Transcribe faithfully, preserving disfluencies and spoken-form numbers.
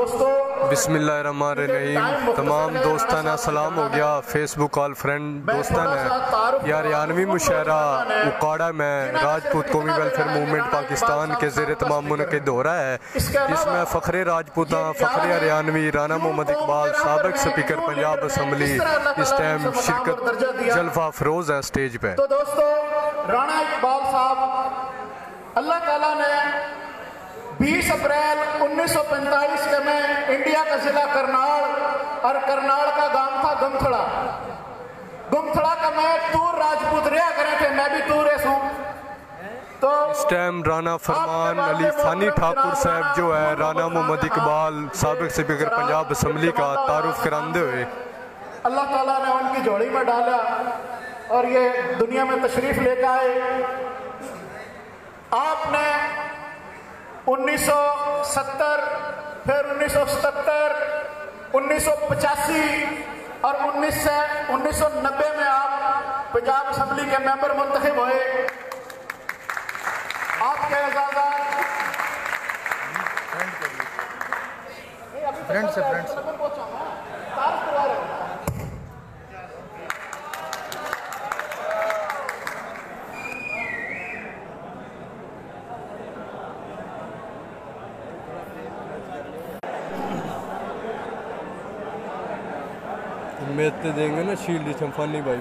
बिस्मिल्लाहिर्रहमानिर्रहीम। तमाम दोस्ताना सलाम हो गया। फेसबुक कॉल फ्रेंड दोस्तान है यार यानवी मुशायरा उकाड़ा में राजपूत कौमी वेलफेयर मूवमेंट पाकिस्तान के ज़ेर तमाम मुनक़िद हो रहा है। इसमें फ़ख्रे राजपूता, फ़ख्रे हरियाणवी, राना मोहम्मद इकबाल, साबिक़ स्पीकर पंजाब असम्बली इस टाइम शिरकत जलवा अफरोज़ है स्टेज पे। तो दोस्तों, राना इकबाल साहब अल्लाह ताला ने बीस अप्रैल उन्नीस सौ पैंतालीस के में इंडिया का जिला करनाल और करनाल का गांव था गुमथड़ा। गुमथड़ा का मैं तूर राजपूत रहा करे थे, मैं भी तूर हूँ। तो इस टाइम राना फरमान अली फानी ठाकुर साहब जो है राना मोहम्मद इकबाल साबिक़ स्पीकर पंजाब असम्बली का तारुफ कराते हुए अल्लाह ताला ने उनकी झोली में डाला और ये दुनिया में तशरीफ लेकर आए। आपने उन्नीस सौ सत्तर, फिर उन्नीस सौ सतहत्तर, उन्नीस सौ पचासी और उन्नीस से उन्नीस सौ नब्बे में आप पंजाब असम्बली के मेंबर मुंतखब हुए। आपके एजाज़त फ्रेंड से फ्रेंड से मेरे देंगे ना शील्ड चंफानी भाई।